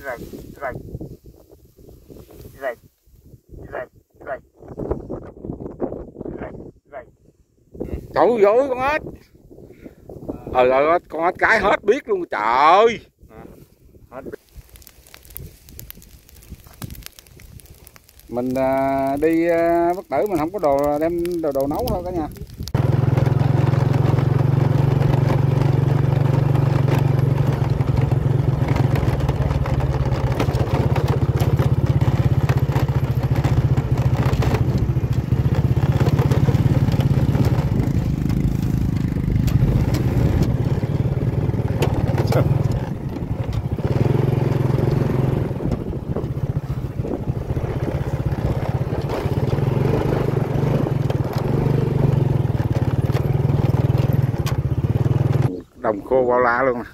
rạch rạch rạch rạch rạch rạch rạch. Trời ơi con ếch. Con ếch cái hết biết luôn trời ơi. Mình đi Bất Tử mình không có đồ đem đồ nấu thôi cả nhà. Đồng khô bao la luôn.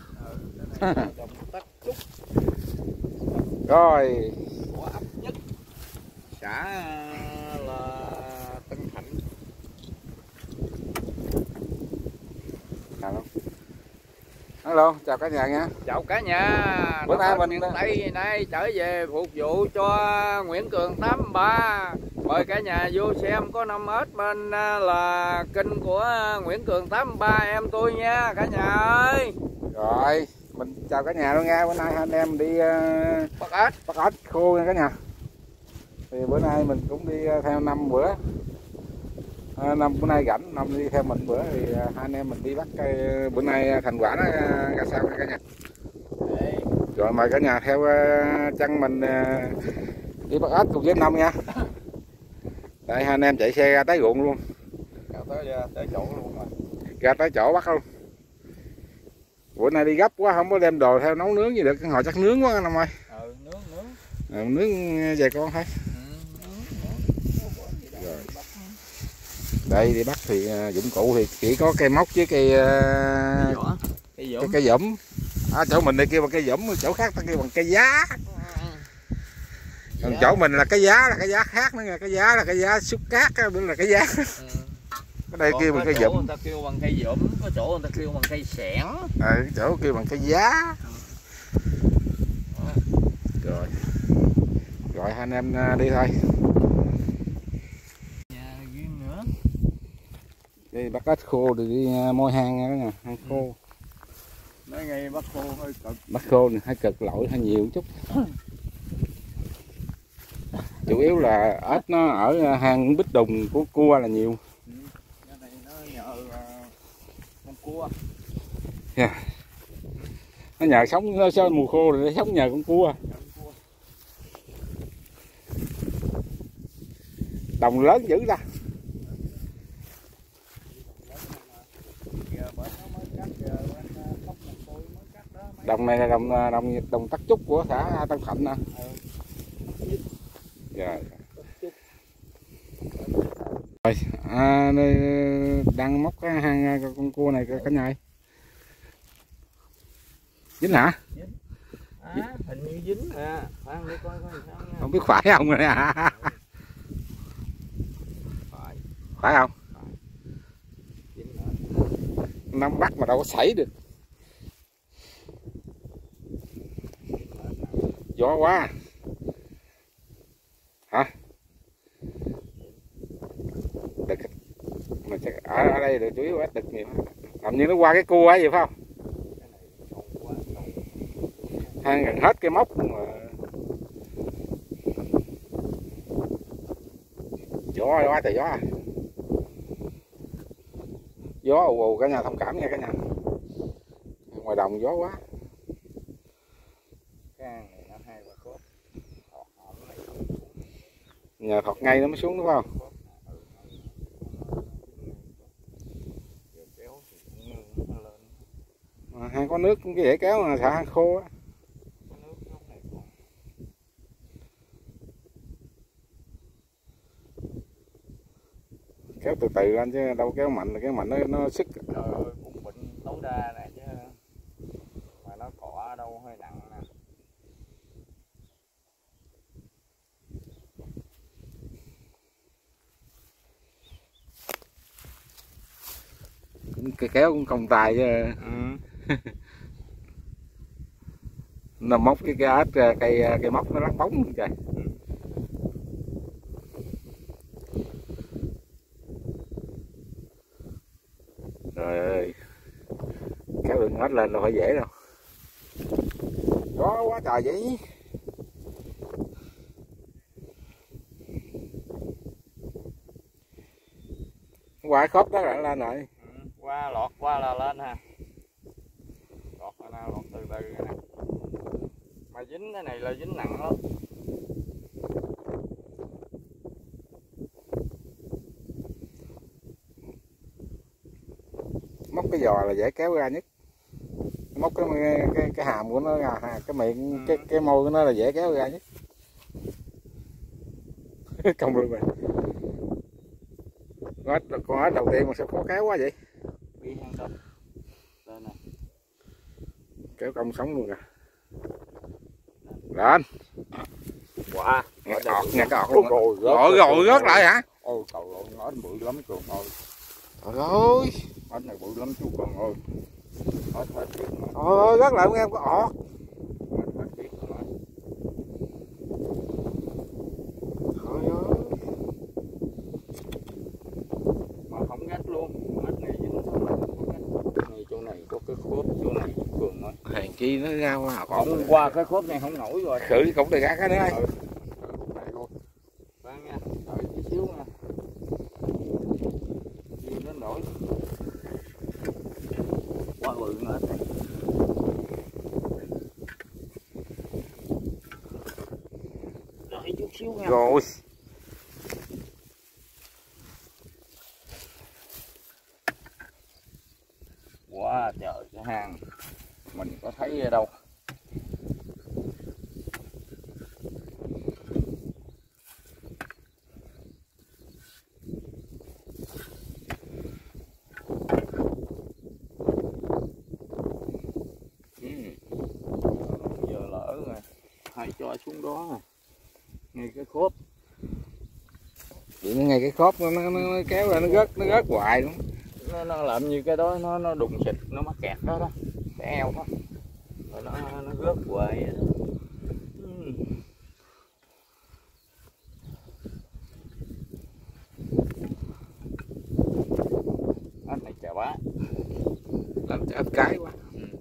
Rồi của ấp Nhất, xã là Tân Thạnh. Hello, chào cả nhà nha. Chào cả nhà. Bữa nay mình miền Tây nay trở về phục vụ cho Nguyễn Cường 83. Mời cả nhà vô xem có 5 ếch bên là kênh của Nguyễn Cường 83 em tôi nha cả nhà ơi. Rồi, mình chào cả nhà luôn nha. Bữa nay anh em đi Bắt ếch khô nha cả nhà. Thì bữa nay mình cũng đi theo năm bữa. Bữa nay rảnh, năm đi theo mình bữa thì hai anh em mình đi bắt cây. Bữa nay thành quả nó ra sao nha cả nhà. Rồi mời cả nhà theo chân mình đi bắt ếch cùng với năm nha. Đây hai anh em chạy xe ra tới ruộng luôn. Tới chỗ luôn rồi. Ra tới chỗ bắt luôn. Bữa nay đi gấp quá không có đem đồ theo nấu nướng gì được, cái hồi chắc nướng quá năm ơi. Nướng về con thôi. Rồi. Đây đi bắt thì dụng cụ thì chỉ có cây móc với cây dẫm. Chỗ mình đây kêu bằng cây dẫm, chỗ khác ta kêu bằng cây giá. Còn chỗ mình là cái giá khác nữa nha, cái giá là cái giá xúc cát đó, là cái giá. Cái đây kêu bằng cây dẫm. Người ta kêu bằng cây dẫm, có chỗ người ta kêu bằng cây xẻng. Cái chỗ kêu bằng cây giá. Rồi hai anh em đi thôi. Đi bắt ếch khô thì đi môi hang nha cả nhà, hang khô. Nói ngay bắt khô hơi cực. Bắt khô này hơi cực, lội hơi nhiều chút. Chủ yếu là ếch nó ở hang Bích Đùng của cua là nhiều. Cái này nó nhờ con cua. Yeah. Nó nhờ sống mùa khô rồi nó sống nhờ con cua. Đồng lớn dữ ta. Đồng này là đồng Tắc Trúc của xã Tân Thạnh nè. Rồi. Rồi, đang móc cái hang con cua này cả nhà ơi. Dính hả? Hình như dính à. Khoan đi coi sao nha. Không biết phải không rồi nè. Phải không? Nắm bắt mà đâu có sảy được. Gió quá. Hả? Đực. Mình sẽ ở đây được chủ yếu đực nhiều. Làm như nó qua cái cua ấy vậy phải không? Hang gần hết cái móc mà. Gió quá trời gió. Gió ù ù cả nhà thông cảm nha cả nhà. Ngoài đồng gió quá. Nhờ thọt ngay nó mới xuống đúng không? Hang có nước cũng dễ kéo mà xả hang khô á. Kéo từ từ anh chứ đâu kéo mạnh là kéo mạnh nó sức. Cũng bệnh tối đa nè chứ mà nó cọ đâu hơi nặng nè. Kéo cũng công tài chứ. Nó móc cái ếch cây móc nó lắc bóng trời. Trời ơi, kéo được ếch lên đâu phải dễ đâu. Có quá trời vậy. Qua khớp đó lại lên rồi. Qua lọt qua là lên ha. Lọt là lọt từ từ nè. Mà dính cái này là dính nặng lắm. Móc cái giò là dễ kéo ra nhất. Móc cái hàm của nó, cái miệng, cái môi của nó là dễ kéo ra nhất. Công luôn rồi. Con ếch đầu tiên mà sao khó kéo quá vậy? Đi hang công. Lên nè. Kéo công sống luôn rồi. Lên. Wow. Nghe ọt, nghe cái ọt luôn. Rồi rớt lại hả? Ôi trời ơi, ếch bự lắm Cường ơi. Trời ơi. Ếch này bự lắm chú Cường ơi. Ếch hết biết mà. Trời ơi, rớt lại nghe có ọt. Ếch hết biết mà. Trời ơi. Mà không gắt luôn. Ếch này dính xong rồi không có gắt. Này chỗ này có cái khớp chỗ này Cường ơi. Hèn chi nó ra qua ọt. Còn qua cái khớp này không nổi rồi. Khử cũng được cái nữa. Khoan nha, đợi chút xíu nha. Đi đến nổi. Quá bự nữa. Đợi chút xíu nha. Rồi. Quá trời cái hang. Mình có thấy ở đâu. Giờ lỡ rồi. Hay cho xuống đó rồi. Ngay cái khớp. Vậy nó ngay cái khớp nó kéo ra nó rớt hoài luôn. Nó làm như cái đó nó đụng xịt nó mắc kẹt đó đó, cái eo đó rồi nó rớt hoài vậy đó. Ếch này chà bá Làm cho ếch cái quá.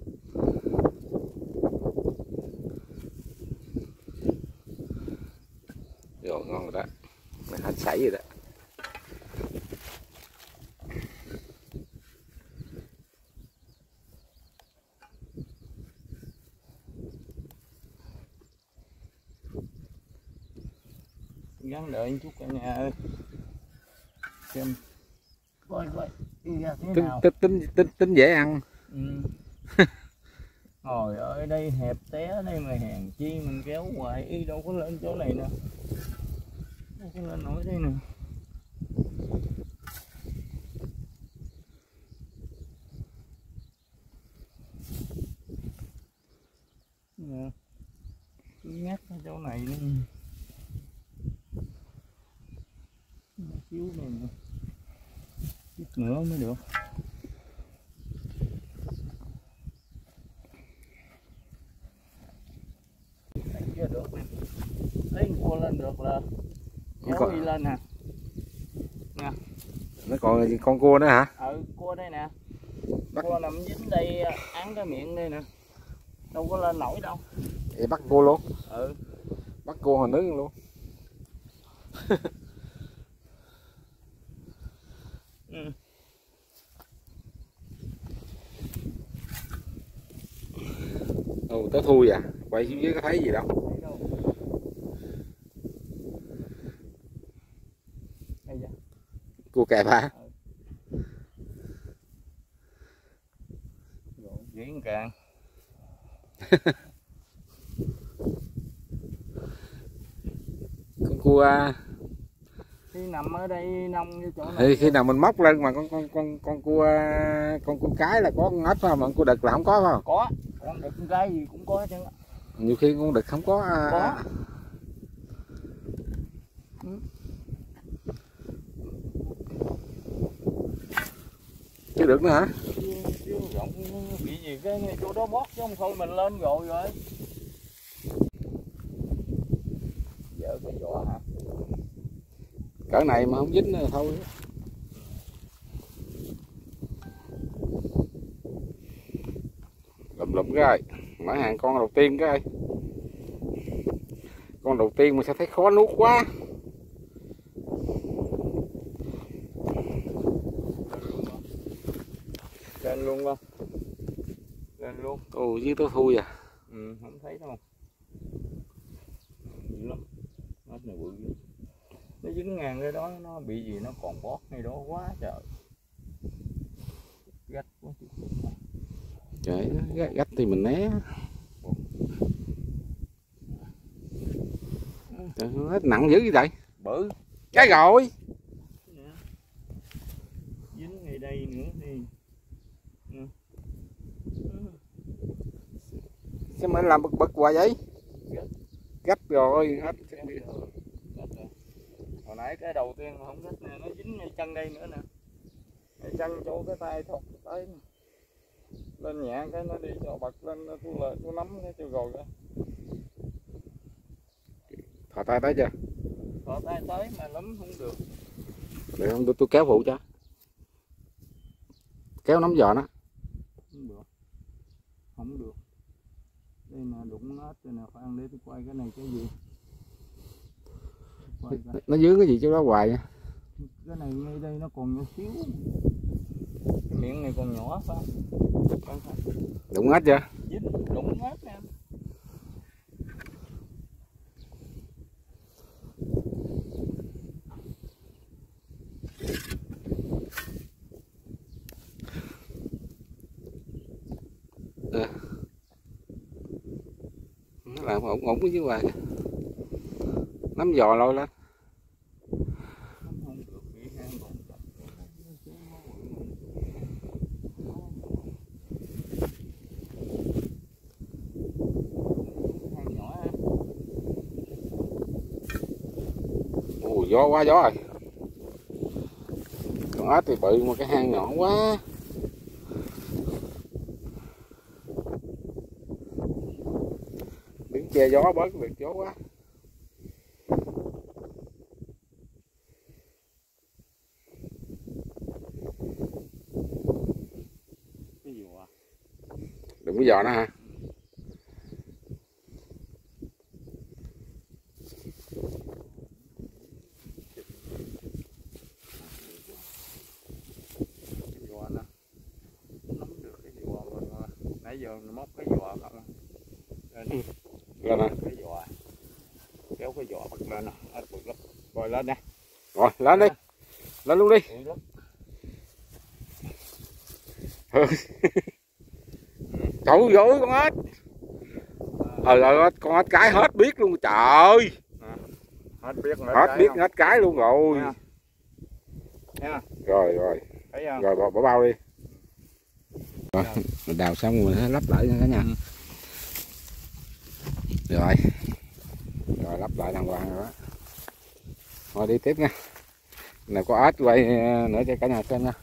Rồi ngon rồi đó. Mày hết sảy rồi đó. Gắn đợi một chút cả nhà ơi, xem coi đi ra thế nào. Tính dễ ăn. Trời ơi đây hẹp té đây mà hèn chi mình kéo hoài y đâu có lên chỗ này nè, đâu có lên nổi đây nè. Nè, cứ ngắt ở chỗ này nữa. Xíu này nữa. Chút nữa mới được. Thấy chưa được nè. Lấy cua lên được là kéo đi lên nè. Nè. Nó còn con cua nữa hả? Cua đây nè. Cua nằm dính đây, án cái miệng đây nè. Đâu có lên nổi đâu. Vậy bắt cua luôn. Ừ. Bắt cua hồi nướng luôn. Ồ, tới thui à? Quay xuống dưới có thấy gì đâu. Đây dạ. Cua kẹp hả? Diễn càng. Con cua Khi nằm ở đây nông cái chỗ này. khi nào mình móc lên mà con cua con cái là có con ếch phải không? Mà con cua đực là không có phải không? Có, con đực con cái gì cũng có hết trơn á. Nhiều khi con đực không có. Có. Chứ được nữa hả? Chứ rộng bị gì cái chỗ đó bót chứ không thôi mình lên rồi. cỡ này mà không dính nữa thôi. Lụm cái mở hàng con đầu tiên cái con đầu tiên mà sẽ thấy khó nuốt quá. Lên luôn không? Lên luôn. Ồ với tôi thui à. Ừ, không thấy đâu. Dữ lắm. Ếch này bự dữ. Nó dính ngang cái đó nó bị gì nó còn bót ngay đó quá trời. Gắt quá. Trời, gắt thì mình né. Trời, hết nặng dữ vậy? Bự. Cái rồi. Dính ngay đây nữa đi. Sao mà làm bực hoài vậy? Gắt rồi. Hồi nãy cái đầu tiên mà không gắt nè, nó dính ngay chân đây nữa nè. Ngay chân chỗ cái tay thọc tới. Lên nhẹ cái nó đi cho bật lên, tôi nắm cái cho rồi đó. Thò tay tới chưa? Thò tay tới mà lắm không được. Để không tôi kéo phụ cho. Kéo nắm giò nó. Không được. Không được. Đây nè đụng ếch rồi nè, khoan để tôi quay cái này cái gì. Nó dướng cái gì chứ đó hoài nha. Cái này ngay đây nó còn nhỏ xíu. Cái miệng này còn nhỏ phải không? Đụng ếch chưa? Dính đụng ếch nè. Nó làm ổn ổn với hoài. Nắm giò lôi lên. Ồ, gió quá gió rồi. Con ếch thì bự mà cái hang nhỏ quá. Đứng che gió bớt việc gió quá. Cái gì à? Đừng có giò nó ha. Nãy giờ nó móc cái giò không lên Lên cái giò kéo cái giò bật lên nè, bật lắm rồi lên nè, rồi lên đi, lên luôn đi. Trời ơi con ếch, rồi con ếch cái hết biết luôn trời, hết biết hết cái luôn rồi. Nha. Rồi rồi bỏ bao đi. Rồi, mình đào xong rồi mình lắp lại nha cả nhà. Rồi lắp lại đàng hoàng rồi đó. Thôi đi tiếp nha. Này có ếch quay nữa cho cả nhà xem nha.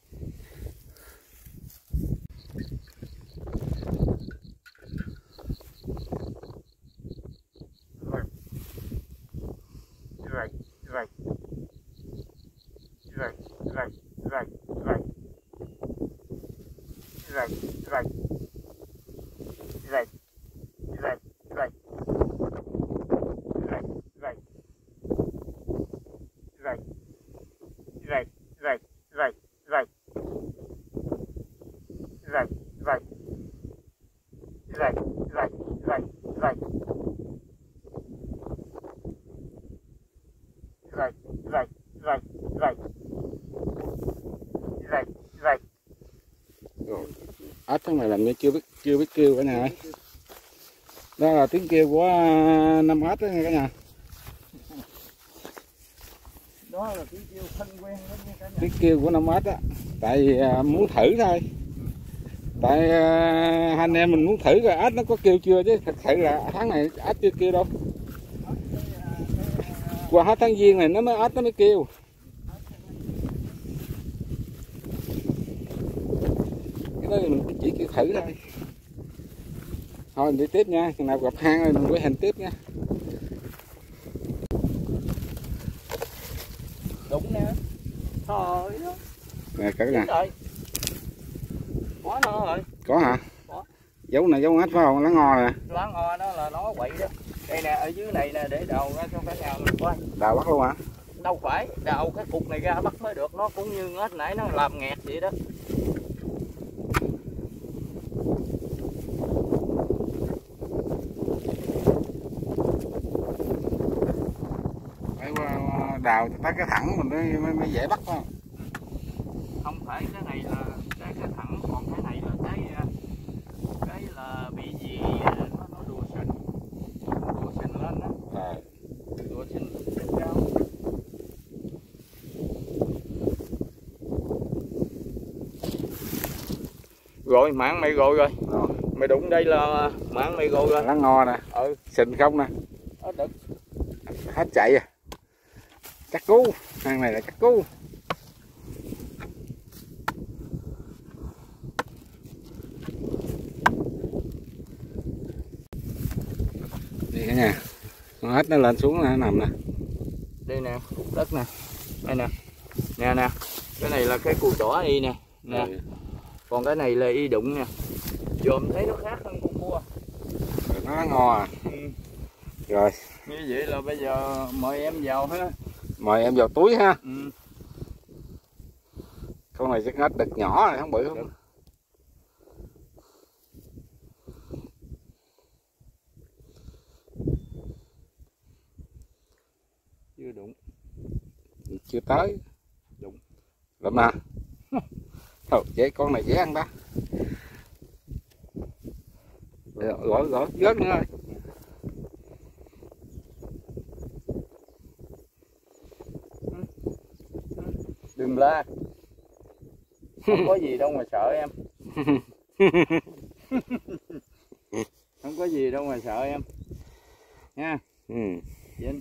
Ếch thằng này làm như chưa biết kêu cả nhà ơi. Đó là tiếng kêu của năm ếch đó nha cả nhà. Đó là tiếng kêu thân quen đó nha cả nhà. Tiếng kêu của năm ếch á, tại vì muốn thử thôi. Tại hai anh em mình muốn thử coi ếch nó có kêu chưa, chứ thật sự là tháng này ếch chưa kêu đâu. Qua hết tháng Giêng này nó mới ếch nó mới kêu. Cái đó thì mình chỉ kêu thử thôi. Thôi mình đi tiếp nha, chừng nào gặp hang rồi mình quay hình tiếp nha. Nè cỡ nè. Rồi. Có nó rồi. Có hả? Có. Dấu này dấu ếch phải không? Lá ngò nè. Lá ngò đó là nó quậy đó. Đây nè, ở dưới này nè, để đầu ra cho cả nhà mình coi. Đào bắt luôn hả? Đâu phải, đào cái cục này ra bắt mới được, nó cũng như ếch nãy nó làm nghẹt vậy đó. Phải đào tới cái thẳng mình mới dễ bắt không? Không phải, cái này là cái thẳng, còn cái này là cái là bị gì nó đùa xình lên đó. Đùa xình lên cao. Rồi mạng mày rồi. Mày đụng đây là mạng mày rồi. Lá ngò nè. Xình không nè. Đực. Hết chạy à. Chắc cú, hàng này là chắc cú. Đây cả nhà, con ếch nó lên xuống nè, nằm nè. Đây nè, cục đất nè, đây nè, nè, cái này là cái cù chỏ y nè, nè. Còn cái này là y đụng nè, dòm thấy nó khác hơn con cua. Rồi nó ngò à. Rồi. Như vậy là bây giờ mời em vào ha. Mời em vào túi ha. Ừ. Con này chắc ếch đực nhỏ này, không bự không? Chưa đụng. Chưa tới. Đụng. Lụm nè. Thôi, dễ con này dễ ăn ta. Rồi, rớt nữa ơi. Đừng la. Không có gì đâu mà sợ em. Không có gì đâu mà sợ em. Nha. Vinh.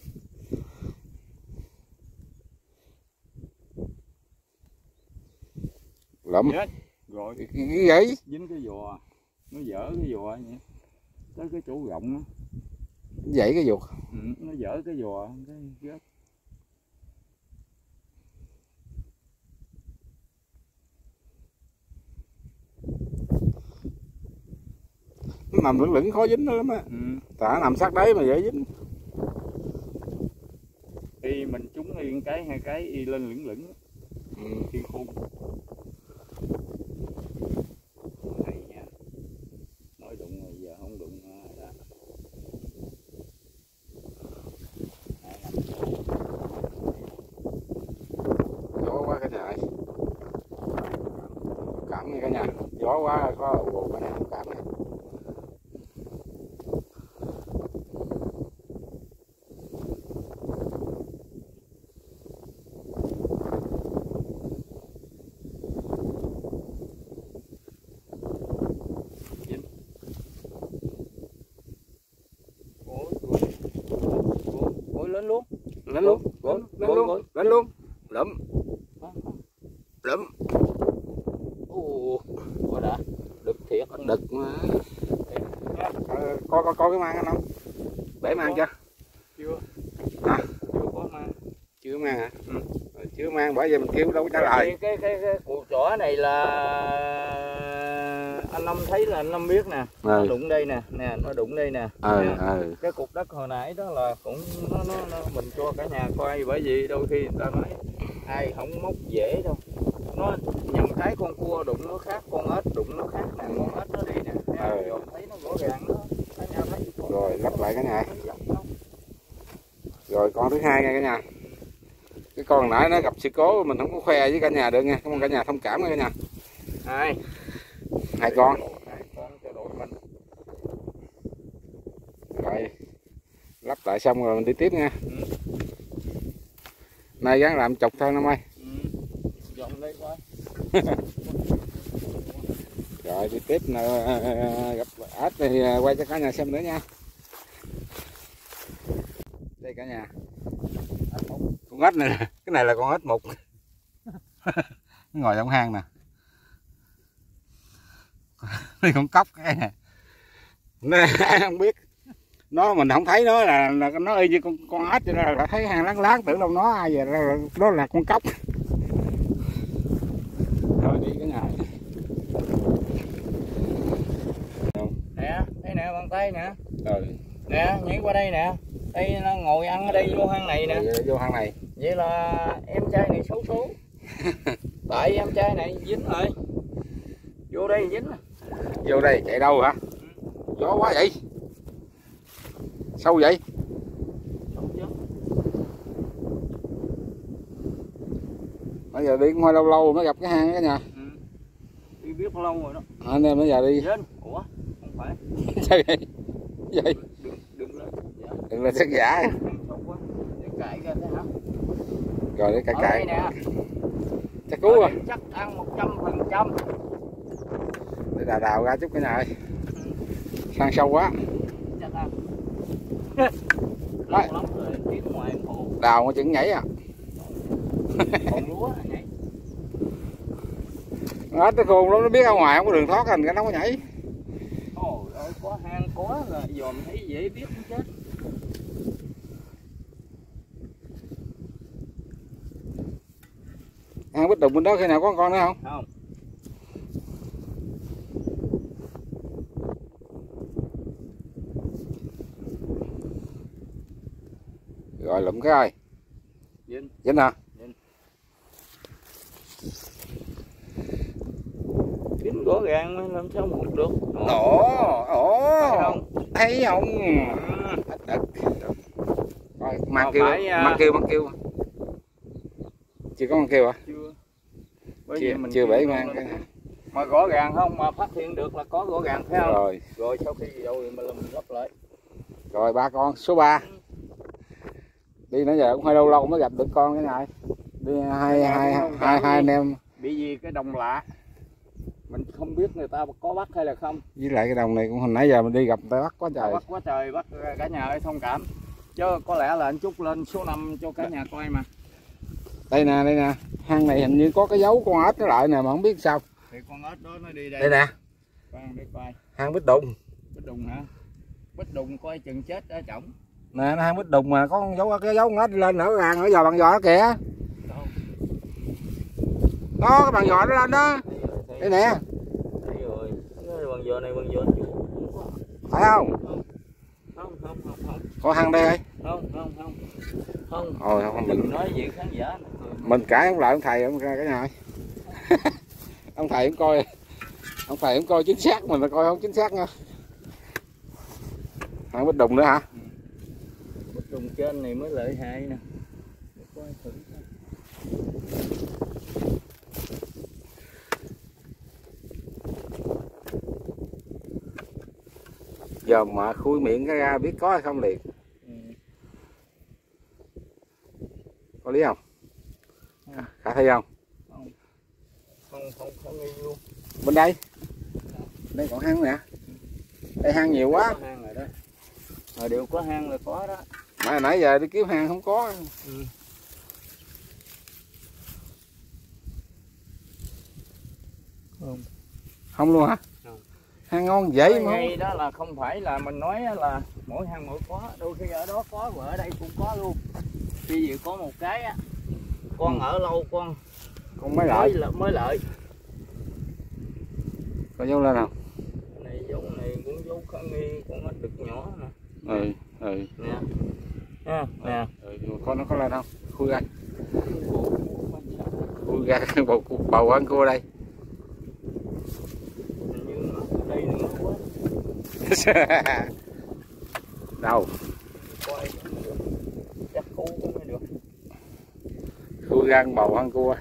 Lụm. Rồi. Cái gì? Dính cái giò. Nó dở cái giò vậy. Tới cái chỗ rộng đó. Vậy cái ruột. Nó dở cái giò. Cái rớt. Nó nằm lửng lửng khó dính đó lắm á. Tại nằm sát đáy mà dễ dính. Y mình trúng y cái hai cái y lên lửng lửng. Y khôn. Hay nha. Nói đụng rồi giờ không đụng đã. Gió quá cả nhà ơi. Cảm nghe cả nhà. Gió quá có bộ cả nhà cảm này. Lên luôn. Lên luôn. Lên luôn. Lụm. Lụm. Ủa đã. Đực thiệt. Đực mà. Coi cái mang anh không? Bể mang chưa? Chưa. Hả? Chưa có mang. Chưa mang hả? Chưa mang bởi vì mình kêu đâu có trả lời. Cái củ chỏ này là anh Năm thấy là anh Năm biết nè. Nó đụng đây nè, nó đụng đây nè. Cái cục đất hồi nãy đó là cũng nó mình cho cả nhà coi, bởi vì đôi khi người ta nói ai không móc dễ đâu. Nó nhận cái con cua đụng nó khác, con ếch đụng nó khác nè, con ếch nó đi nè. Thấy nó rõ ràng đó. Cả nhà thấy. Rồi lắp lại cả nhà. Rồi con thứ hai nha cả nhà. Cái con nãy nó gặp sự cố mình không có khoe với cả nhà được nha, cảm ơn cả nhà thông cảm nha cả nhà. Hai con cho đội mình. Rồi lắp lại xong rồi mình đi tiếp nha. Nay gắng làm chục thôi Năm ơi. Dọn đây coi. Rồi đi tiếp gặp ếch thì quay cho cả nhà xem nữa nha. Đây cả nhà. Con ếch này, cái này là con ếch mục. Nó ngồi trong hang nè. Đây con cóc cái nè. Nó không biết. Mình không thấy nó là nó y như con ếch, cho nên là thấy hang láng láng tưởng đâu nó ai vậy, đó là con cóc. đi cả nhà. Nè, thấy nè, bàn tay nè. Ừ. Nè, nhảy qua đây nè. Đây nó ngồi ăn ở đây vô hang này nè. Vô hang này. Vậy là em trai này xấu số. Tại em trai này dính rồi. Vô đây dính. Vô đây chạy đâu hả? Gió quá vậy. Sâu vậy? Sâu chứ. Bây giờ đi cũng hơi lâu lâu mới gặp cái hang đó nha. Ừ. Đi biết lâu rồi đó. Anh em bây giờ đi. Dính. Ủa? Không phải. Sao vậy? Vậy? Đừng lên. Dạ. Đừng lên sắc giả. Sâu quá. Để cãi ra thế hả? Rồi để cãi Ở cãi. đây nè. Chắc cứu rồi. Chắc ăn 100%. Để đào ra chút cái nhà ơi. Sang sâu quá. Chắc ăn. Đấy. Lắm rồi, tiếng ngoài em hộ. Đào mà chừng nhảy à. Còn lúa nhảy. Nó tới khôn lắm, nó biết ra ngoài không có đường thoát, cái nó có nhảy. Ôi ơi, có hang có là dòm thấy dễ biết cũng chết. Hang Bích Đùng bên đó khi nào có con nữa không? Không. Rồi lụm cái ơi. Dính. Dính hả? Dính rõ ràng mới làm sao một được. Ồ, Thấy không? thấy không? Đất. Rồi, mang kêu, phải, mang kêu. Chưa có mang kêu hả? Chưa. Chưa bể mang cái này. Mà rõ ràng không, mà phát hiện được là có rõ ràng thấy không? Rồi. Rồi sau khi rồi mình lắp lại. Rồi ba con, số 3. Đi nãy giờ cũng hơi lâu lâu mới gặp được con cái này. Đi hai anh em. Bị gì cái đồng lạ. Mình không biết người ta có bắt hay là không. Với lại cái đồng này cũng hồi nãy giờ mình đi gặp người ta bắt quá trời. Bắt quá trời, bắt cả nhà ơi thông cảm. Chứ có lẽ là anh Trúc lên số 5 cho cả nhà coi mà. Đây nè, hang này hình như có cái dấu con ếch nó lại nè mà không biết sao. Thì con ếch đó nó đi đây. Đây nè. Khoan để coi. Hang Bích Đùng. Bích Đùng hả? Bích Đùng coi chừng chết ở trỏng. Nè, nó hang Bích Đùng mà có con dấu cái dấu con ếch lên nữa hàng ở giò bằng giò đó kìa. Đó cái bằng giò nó lên đó. Đây nè. Đây rồi. Cái bằng giò này bằng giò Phải không? Không. Có hang đây ơi. Không. Ôi không mình nói gì khán giả. Mình cãi không lại ông thầy ông cái nhà. Ông thầy không coi chính xác, mình là coi không chính xác nha. Hang Bích Đùng nữa hả? Bích Đùng trên này mới lợi hại nè. Coi thử. Giờ mà khui miệng cái ra biết có hay không liền. Có lý không? Khả thi không? Không nghi luôn. Bên đây. Đây còn hang nè. Đây hang nhiều quá. Có hang rồi đó. Mà đều có hang là có đó. Mà nãy giờ đi kiếm hang không có. Không luôn hả? Không. Hang ngon dễ mà. Ngay đó là không phải là mình nói là mỗi hang mỗi có, đôi khi ở đó có và ở đây cũng có luôn. Khi gì có một cái á, con ở lâu con Mới lợi. Mới lợi. Có dấu lên không? Này dấu này cũng dấu khả nghi, con ếch đực nhỏ nè. Nè. Nè. Con nó có lên không? Khui ra. Khui ra bầu ăn cua đây. Hình như nó ở đây nữa quá. Đâu? Coi chắc cú cũng mới được. Khui ra bầu ăn cua.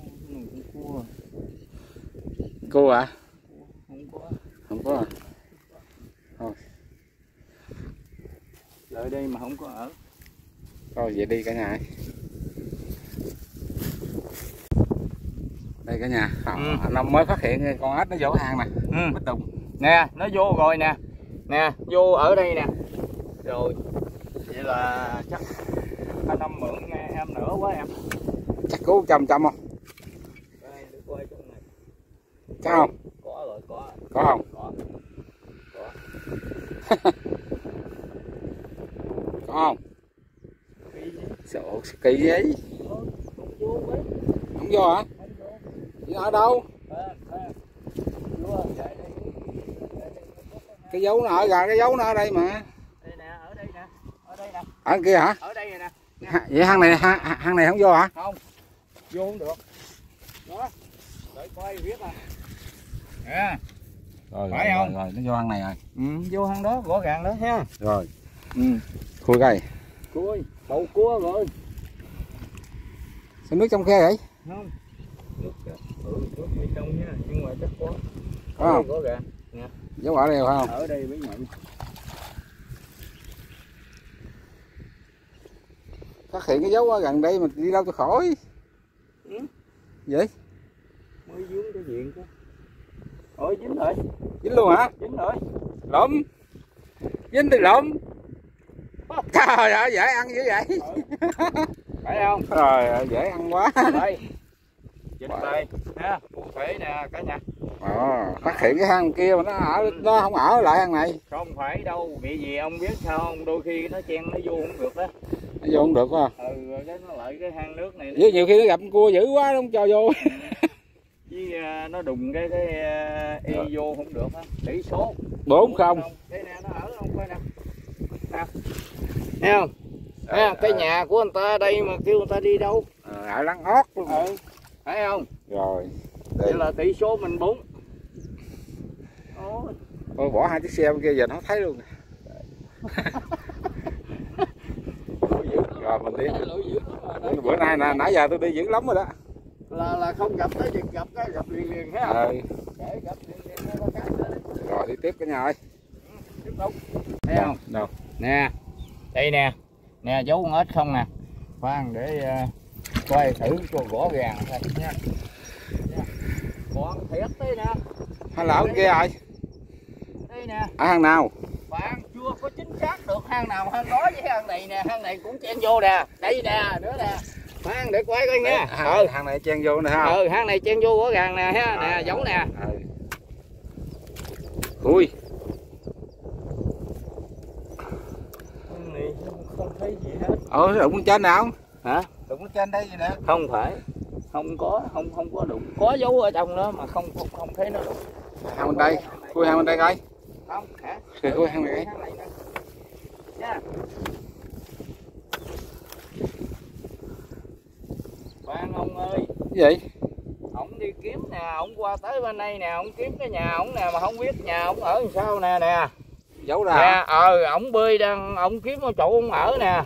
Cua hả? Không có à? Thôi. Lợi đây mà không có ở. Thôi vậy đi cả nhà. Đây cả nhà. Anh Long mới phát hiện con ếch nó vô hang nè. Bích Đùng. Nè, nó vô rồi nè. Nè, vô ở đây nè. Rồi. Vậy là chắc anh Năm mượn nghe em nữa quá em. Chắc cứu chầm không? Đây, để coi trong này. Chắc không? Có rồi, có. Có không? Có. Có không? Sợ kỳ vậy? Không vô mấy. Không vô hả? Ở đâu? Cái dấu nó ở gần, cái dấu nó ở đây mà. Đây nè, ở đây nè, ở đây nè. Ở kia hả? Ở đây nè. Vậy hang này không vô hả? Không. Vô không được. Đó. Đợi coi biết à. À. Rồi, phải không? Rồi, nó vô hang này rồi. Vô hang đó rõ ràng đó ha. Rồi. Khui cây. Cua, bầu cua rồi. Sao nước trong khe vậy? Không. Nước bên trong nha, nhưng mà chắc có. Có không? Rõ ràng. Nè. Dấu ở đây phải không? Ở đây mới nhận. Phát hiện cái dấu ở gần đây mà đi đâu tôi khỏi. Vậy? Mới dướng cái diện chứ. Ôi dính rồi. Dính luôn hả? Dính rồi. Lụm. Dính thì lụm. Trời ơi, dễ ăn dữ vậy. Phải không? Rồi, dễ ăn quá. Đây. Dính đây. Ha, cụ thể nè cả nhà. Phát hiện cái hang kia mà nó không ở lại hang này. Không phải đâu, bị gì ông biết sao không? Đôi khi nó chen nó vô không được đó. Nó vô không được quá. Rồi cái nó lại cái hang nước này. Với nhiều khi nó gặp cua dữ quá nó không cho vô. Với nó đùng cái y vô không được á. Tỷ số 4-0. Đây nè, nó ở không coi nè. Nè. Thấy không? Thấy cái nhà của người ta ở đây mà kêu người ta đi đâu? Ở lăng ót luôn. Thấy không? Rồi. Vậy là tỷ số mình 4. Thôi bỏ 2 chiếc xe bên kia giờ nó thấy luôn. Rồi mình đi. Bữa nay nãy giờ tôi đi dữ lắm rồi đó. Là không gặp tới việc gặp cái gặp liền ha. Để gặp liền có cái nữa. Rồi đi tiếp cả nhà ơi. Tiếp tục. Thấy không? Đâu? Nè. Đây nè. Nè dấu con ếch không nè. Khoan để coi thử cho rõ ràng thôi nha. Còn thiệt đây nè. Hay là ở kia rồi? Đây nè. Ở hang nào? Bạn chưa có chính xác được hang nào hang đó với hang này nè, hang này cũng chen vô nè. Đây nè, nữa nè. Khoan để quay coi nha. Hang này chen vô nè ha. Hang này chen vô rõ ràng nè ha, nè giống nè. Ui. Này không thấy gì hết. Đụng lên trên nào? Hả? Đụng lên trên đây gì nè. Không phải. Không có đụng. Có dấu ở trong đó mà không thấy nó đụng. Hang bên đây, khui hang bên đây coi. Không, hả? Thì khui hang này. Nha. Khoan ông ơi. Cái gì? Ổng đi kiếm nè, ổng qua tới bên đây nè, ổng kiếm cái nhà ổng nè mà không biết nhà ổng ở làm sao nè nè. Giấu ra. Nè, ổng bơi đang ổng kiếm một chỗ ổng ở nè.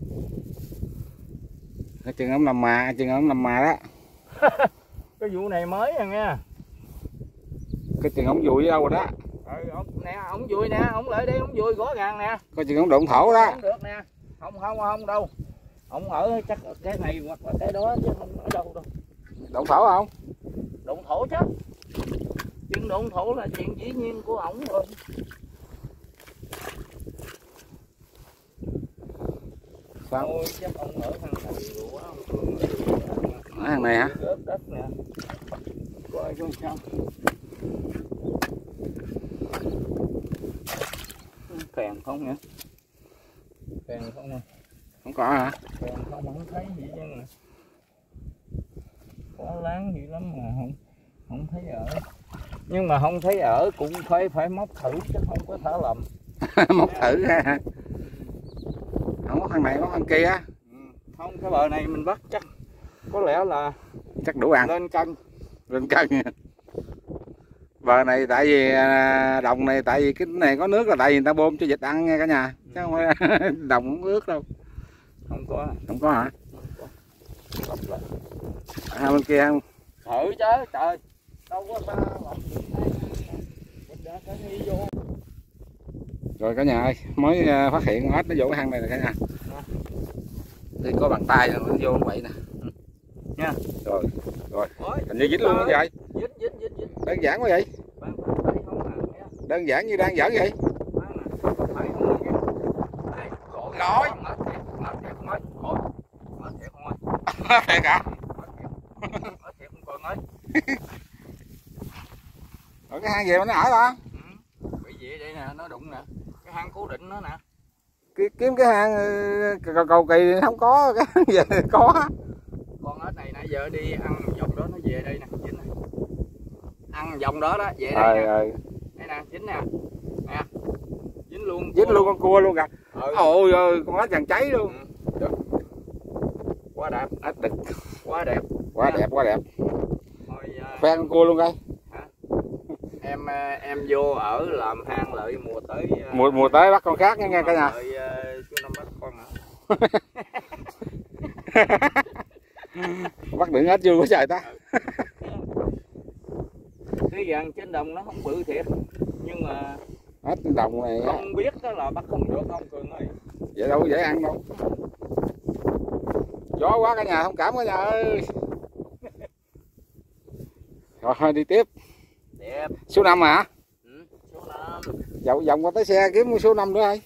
Cái chừng ổng nằm mà đó. Cái vụ này mới rồi nha. Cái chừng ổng vùi ở đâu rồi đó. Nè, ổng vùi nè, ổng lại đây ổng vùi rõ ràng nè. Cái chừng ổng đụng thổ đó. Không được nè. Không đâu. Ổng ở chắc ở cái này hoặc là cái đó chứ không ở đâu đâu. Đụng thổ không? Đụng thổ chứ. Chuyện đụng thổ là chuyện dĩ nhiên của ổng rồi. Sao? Ôi chắc ông ở thằng này quá ông. Ở thằng này hả? Đất nè. Coi coi sao. Phèn không nhỉ? Phèn không à? Không có hả? Phèn không thấy gì chứ nè. Có láng gì lắm mà không thấy ở. Nhưng mà không thấy ở cũng phải móc thử chứ không có thả lầm. Móc thử ha. Không có thằng này có thằng kia. Không, cái bờ này mình bắt chắc có lẽ là chắc đủ ăn. Lên cân. Bờ này tại vì đồng này tại vì cái này có nước là tại vì người ta bơm cho vịt ăn nha cả nhà. Chứ không phải đồng không ướt đâu. Không có. Không có hả? À, bên kia không? Thử chứ trời. Đâu có ta làm gì đây. Đi vô. Rồi cả nhà ơi, mới phát hiện ếch nó vô cái hang này nè cả nhà. Đi có bàn tay nó vô như vậy nè. Nha. Rồi. Hình như dính luôn như vậy. Dính. Đơn giản quá vậy. Đơn giản như đang giỡn vậy. Rồi. Thiệt hả? Rồi cái hang gì mà nó ở đó? Bị gì đây nè, nó đụng nè. Cái hang cố định nó nè. Kiếm cái hang cầu kỳ không có cái hang gì có. Con ếch này nãy giờ đi ăn vòng đó nó về đây nè, dính nè. Ăn vòng đó đó, về đây nè. Đây nè, dính nè. Nè. dính luôn con cua luôn kìa. Ừ. Ôi ơi, con ếch vàng cháy luôn. Được. Quá đẹp. Ếch đực. Quá đẹp. Quá đẹp, quá đẹp. Thôi, Khoe con cua luôn coi. em vô ở làm hang lợi mùa tới. Mùa tới bắt con khác nha cả nhà. Chú Năm bắt con hả? Bắt đừng ếch vui quá trời ta. Cái vàng trên đồng nó không bự thiệt, nhưng mà Ếch đồng này không biết đó là bắt không được không Cường ơi. vậy đâu dễ ăn đâu. Gió quá cả nhà, thông cảm cả nhà ơi. Rồi thôi đi tiếp. Đẹp. Số 5 hả? Ừ, số 5. Vòng qua tới xe kiếm số 5 nữa ơi.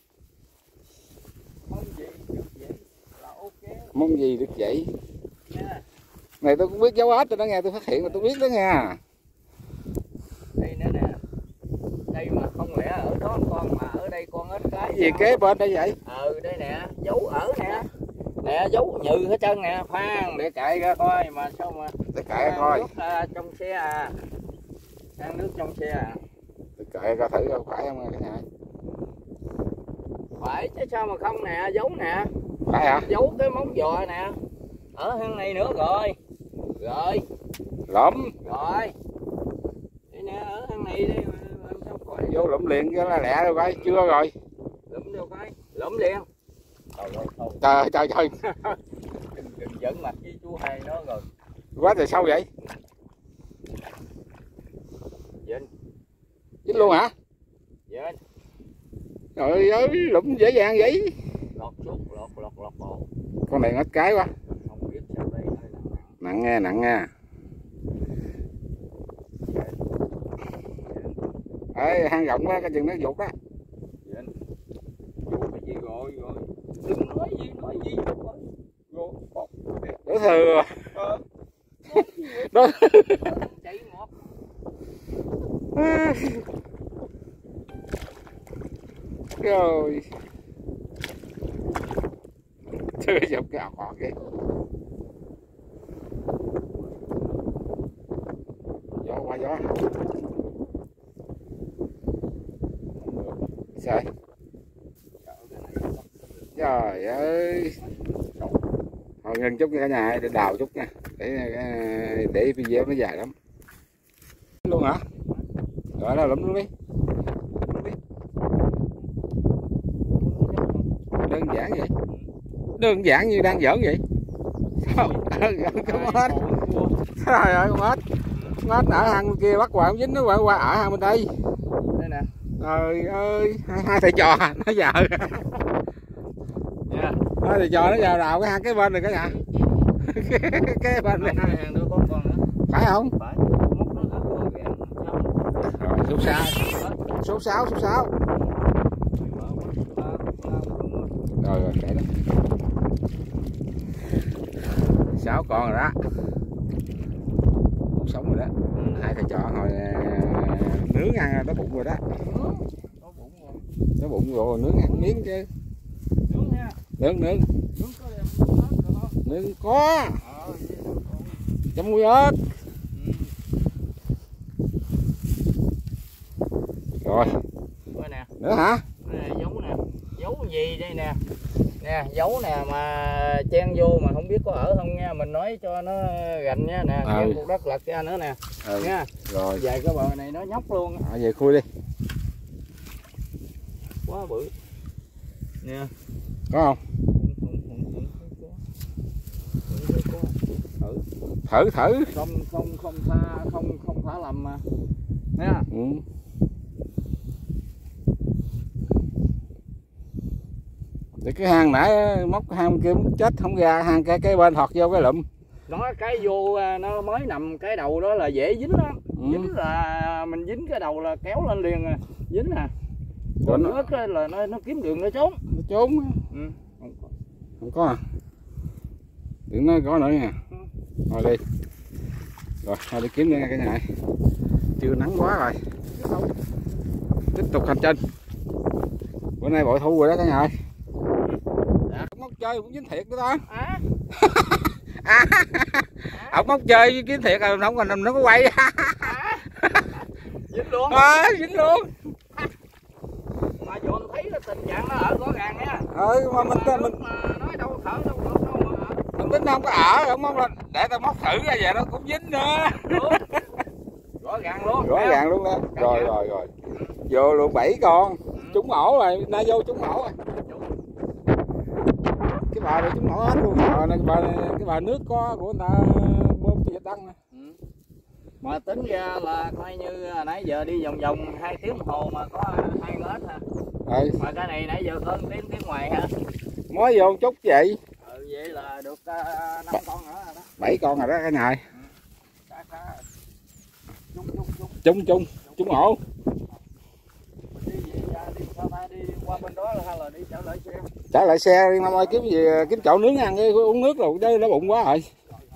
Mong gì được vậy là ok. Mong gì được vậy. Nha. Này tôi cũng biết dấu ếch rồi đó nghe, tôi phát hiện mà tôi biết đó nha. Đây nữa nè. Đây mà không lẽ ở đó con mà ở đây con ếch cái Gì kế bên đây vậy? đây nè, dấu ở nè. Nè dấu nhừ hết trơn nè, khoan để chạy ra coi mà sao mà. Để cậy coi. Nước trong xe à. Ăn nước trong xe à. Để cậy coi thử coi phải không cả nhà. Phải chứ sao mà không nè, dấu nè. Phải hả? Dấu cái móng giò nè. Ở hang này nữa rồi. Rồi. Lụm. Rồi. Đây nè, ở hang này đi làm sao khỏi. Vô lụm liền cho nó lẹ rồi coi, chưa rồi. Lụm đâu coi. Lụm liền. Trời trời trời. Đừng giỡn mặt với chú hai nó rồi. Quá trời sâu vậy? Dính. Dính luôn hả? Dính. Trời ơi, lụm dễ dàng vậy. Lọt chút, lọt bộ. Con này ếch cái quá. Không biết sao đây hơi Nặng nghe, nặng nha. Ê, hang rộng á, cái chừng nó vụt á. Dính. Vô cái gì rồi. Đừng nói gì rồi. Đổ thừa. Đó. Chạy ngọt. Rồi. Chưa dọc cái ọc ọt kìa. Gió qua gió. Sao? Trời ơi. Thôi ngưng chút nha cả nhà, để đào chút nha. Để video nó dài lắm. Luôn hả? Rồi đó lụm luôn đi. Đơn giản vậy. Đơn giản như đang giỡn vậy. Sao? Con ếch. Trời ơi con ếch. Con ếch ở hang bên kia bắt hoài không dính, nó qua ở hang bên đây. Đây nè. Trời ơi, hai thầy trò nó giờ. Dạ. Hai thầy trò nó giờ đào cái hang cái bên này cả nhà. Cái bên này. Hàng nữa có con nữa. Phải không? Phải. Móc nó rất rồi kìa. Rồi số 6. Số 6, số 6. Rồi để đó. 6 con rồi đó. Cuộc sống rồi đó. Hai thầy trò hồi nướng ăn nó bụng rồi đó. Nó bụng rồi nướng ăn miếng chứ. Nướng nha. Nướng. Nướng có đem ếch được không? Nướng có. Chấm muối ớt. Rồi. Coi nè. Nữa hả? Nè, dấu nè. Dấu gì đây nè. Nè, dấu nè mà chen vô mà không biết có ở không nha. Mình nói cho nó gành nha nè. Chen cục đất lật ra nữa nè. Nha. Rồi. Về cái bờ này nó nhóc luôn. Về khui đi. Quá bự. Nè. Có không? Thử. Không thả lầm mà. Nha. Ừ. Thì cái hang nãy móc cái hang kia chết không ra, hang cái bên thọt vô cái lụm. Nó cái vô nó mới nằm cái đầu đó là dễ dính lắm. Dính là mình dính cái đầu là kéo lên liền à. Dính nè. Còn nước là nó kiếm đường nó trốn. Nó trốn. Ừ. Không có à. Đừng nói có nữa nha. Thôi đi. Rồi, thôi đi kiếm nữa nha cả nhà. Chưa nắng quá rồi. Tiếp tục hành trình. Bữa nay bội thu rồi đó cả nhà ơi. Ông móc chơi cũng dính thiệt đó ta. Ông móc chơi kiếm thiệt rồi không còn nó có quay. Dính luôn. Dính luôn. Mà vô Mình thấy là tình trạng nó ở rõ ràng nha. Mà mình nói đâu thở đâu được đâu mà. mình tính không có ở không là để tao móc thử ra vậy nó cũng dính nữa. Rõ ràng luôn. Rõ ràng luôn đó. Rồi. Vô luôn 7 con. Trúng ổ rồi, nay vô trúng ổ rồi. Cái bà này trúng ổ hết luôn. Cái bà nước có của người ta bơm cho đăng nè. Mà tính ra là coi như nãy giờ đi vòng vòng 2 tiếng đồng hồ mà có 2 con ếch hả? Mà cái này nãy giờ hơn tiếng ngoài hả? Mới vô chút vậy. Vậy là được 5 con nữa rồi đó. 7 con rồi đó cái này. Trúng ổ. Đi sao ta, đi qua bên đó hay là đi trở lại xe? Trả lại xe đi Năm ơi, kiếm chỗ nướng ăn uống nước rồi chứ nó bụng quá rồi.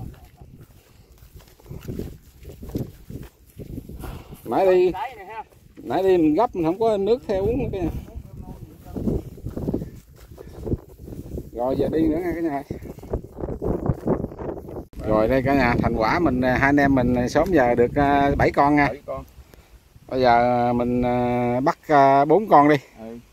Nãy đi mình gấp mình không có nước theo uống nữa. Rồi giờ đi nữa nha cả nhà. Rồi đây cả nhà, thành quả mình hai anh em mình sớm giờ được 7 con nha. 7 con. Bây giờ mình bắt 4 con đi.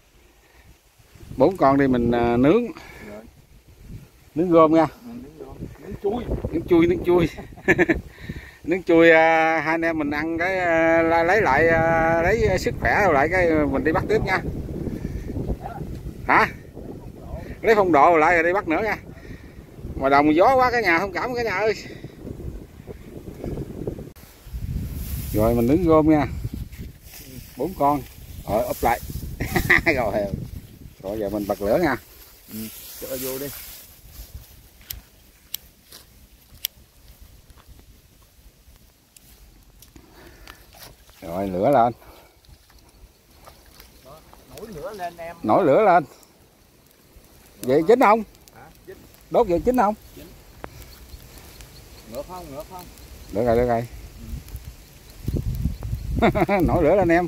4 con đi mình nướng. Nướng gom nha. Nướng chui. Nướng chui hai anh em mình ăn cái lấy lại lấy sức khỏe rồi lại cái mình đi bắt tiếp nha. Hả? Lấy phong độ lại rồi đi bắt nữa nha. Ngoài đồng gió quá cả nhà, thông cảm cả nhà ơi. Rồi mình nướng gom nha. 4 con. Rồi úp lại. Rồi giờ mình bật lửa nha. Cho vô đi. Rồi lửa lên. Nổi lửa lên em. Nổi lửa lên. Vậy chín không? Đốt vậy chín không? Ngược không? Được rồi. Nổi lửa lên em.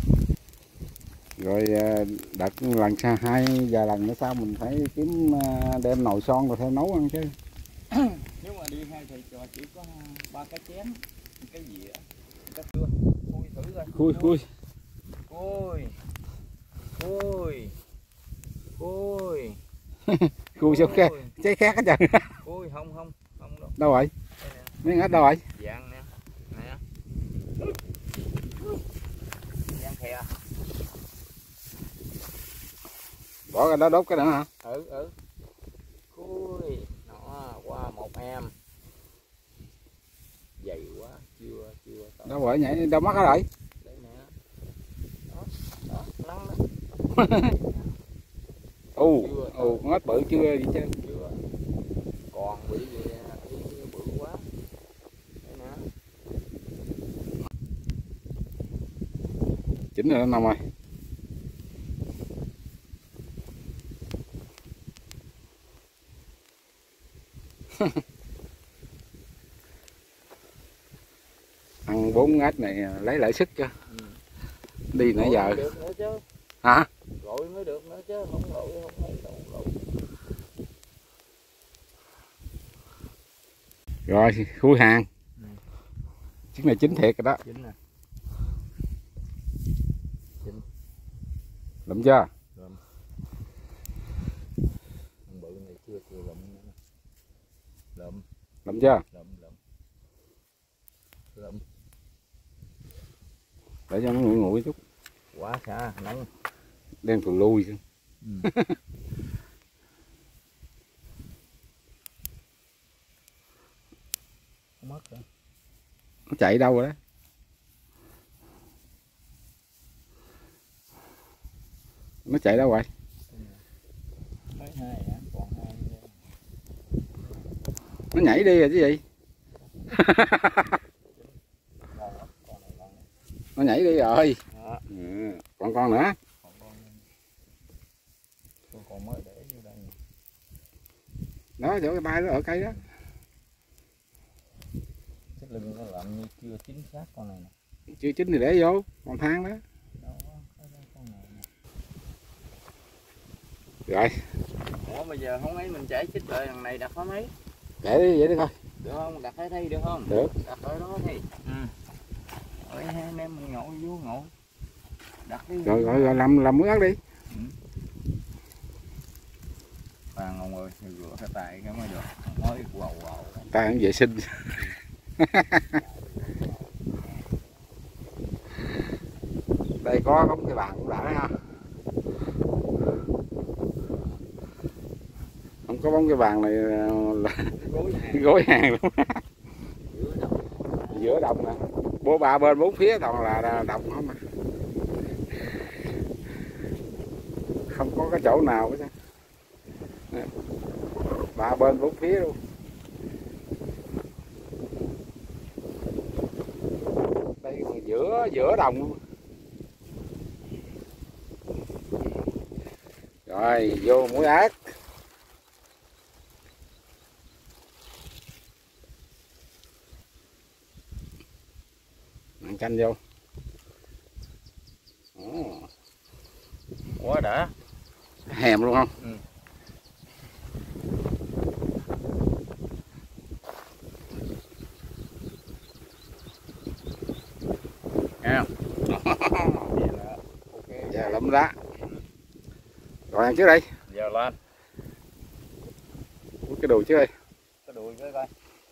Rồi đợt lần sau 2 vài lần nữa sau mình phải kiếm đem nồi son rồi theo nấu ăn chứ. Nếu mà đi hai thầy trò chỉ có 3 cái chén, cái gì á, cái cưa, khui thử coi. Khui. Khui sao khác, cháy khác hết trơn. Khui không đâu. Đâu rồi? Miếng ếch đâu rồi? Vàng nè. Vàng thè. Bỏ ra đó đốt cái nữa hả? Khui nó qua một em. Dày quá, chưa. Đâu rồi nhảy đâu mất rồi? Đây nè. Đó, lăn đó. Con ếch bự chưa gì chứ? Chưa. Còn bị bự quá. Đây nè. Chín rồi đó Năm ơi. Ăn 4 ếch này lấy lại sức cho. Đi nãy giờ. Được nữa chứ. Hả? Gọi mới được nữa chứ, không gọi không thấy đâu. Rồi khui hàng. Chiếc này chín thiệt rồi đó. Chín nè. Lụm chưa? Lụm. Con bự này chưa lụm nữa. Lụm chưa? Lụm. Để cho nó nguội chút. Quá xa, nóng. Đem tù lui chứ. Mất rồi. Nó chạy đâu rồi đó? Nó chạy đâu rồi? Mấy hai hả? Còn 2. Nó nhảy đi rồi chứ gì? Nó nhảy đi rồi. Còn con nữa. Còn mới để vô đây. Đó chỗ cái bay đó ở cây đó. Cái lưng nó làm như chưa chín xác con này nè. Chưa chín thì để vô, còn than đó. Con này nè. Rồi. Ủa bây giờ không ấy mình chạy xích lại thằng này đặt có mấy? Để đi vậy đi thôi. Được không? Đặt ở đây được không? Được. Đặt ở đó thì. Rồi hai anh em mình ngồi vô ngồi. Đặt đi. Rồi làm ớt đi. Khoan ông ơi, rửa cái tay cái mới được. Mới quào quào. Tay không vệ sinh. Đây có cái bàn cũng đã ha. Không có bóng cái bàn này là gối hàng luôn. Giữa đồng nè, ba bên bốn phía toàn là đồng không mà. Không có cái chỗ nào hết. Ba bên bốn phía luôn. Đây giữa đồng luôn. Rồi vô muối ớt. Ăn canh vô. Quá đã. Hèm luôn không? Ừ. Nghe không? Giờ lắm đó. Rồi ăn trước đây. Giờ lên. Cái đùi trước đây. Cái đùi với coi.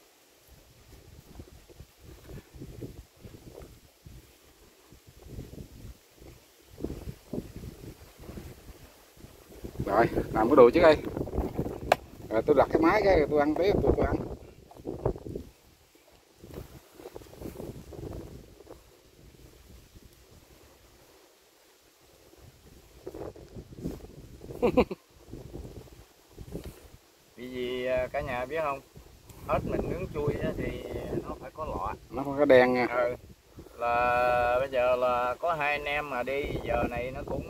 Rồi, làm cái đùi trước đây. Rồi tôi đặt cái máy cái rồi tôi ăn tiếp, tôi ăn. Vì cả nhà biết không, ếch mình nướng chui thì nó phải có lọ. Nó có cái đen nha. Là bây giờ là có hai anh em mà đi giờ này nó cũng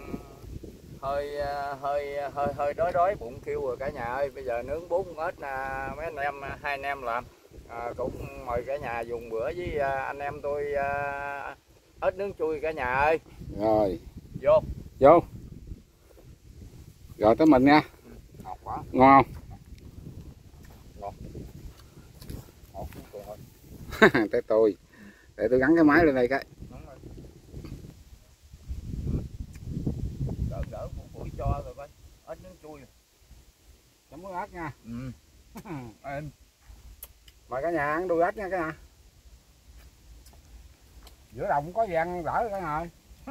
hơi đói bụng kêu rồi cả nhà ơi. Bây giờ nướng 4 con ếch mấy anh em, hai anh em làm cũng mời cả nhà dùng bữa với anh em tôi ếch nướng chui cả nhà ơi. Rồi Vô rồi tới mình nha. Ngọt quá. Ngon Ngọt thôi. tới tôi để tôi gắn cái máy lên đây cái. Đỡ buổi cho rồi coi ếch nướng chui Chấm muối ớt nha. Em Mời cả nhà ăn đuôi ếch nha cả nhà. Giữa đồng có gì ăn đỡ cả nhà ơi.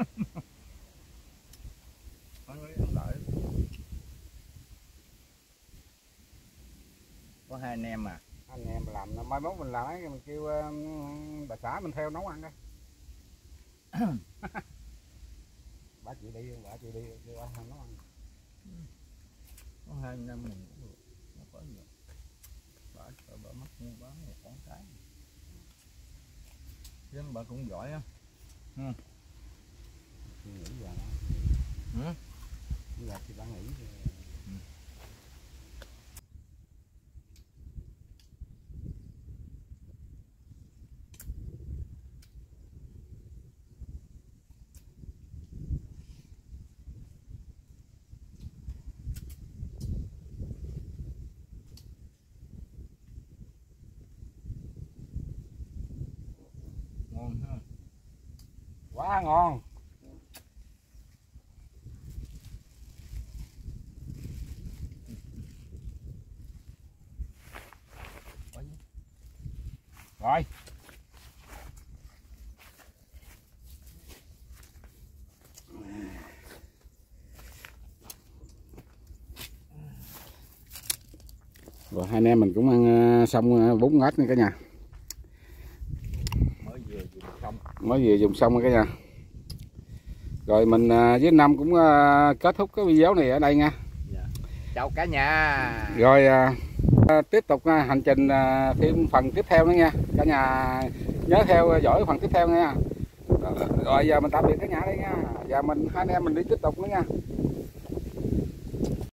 Có hai anh em mà. Anh em làm mai mốt mình làm ấy mình kêu bà xã mình theo nấu ăn đây. Bà chị đi kêu anh nấu ăn. Có hai anh em mình cũng được. Nó có gì. Bà mắc mua bán một con cái. Chứ bà cũng giỏi á. Chị nghĩ giờ nó. Giờ chị bà nghĩ. Ngon ha. Quá ngon. Rồi. Rồi hai anh em mình cũng ăn xong 4 ếch nha cả nhà. Mới vừa dùng xong rồi cả nhà. Rồi mình với Năm cũng kết thúc cái video này ở đây nha. Chào cả nhà. Rồi tiếp tục hành trình thêm phần tiếp theo nữa nha. Cả nhà nhớ theo dõi phần tiếp theo nha. Rồi giờ mình tạm biệt cả nhà đây nha. Giờ mình hai anh em mình đi tiếp tục nữa nha.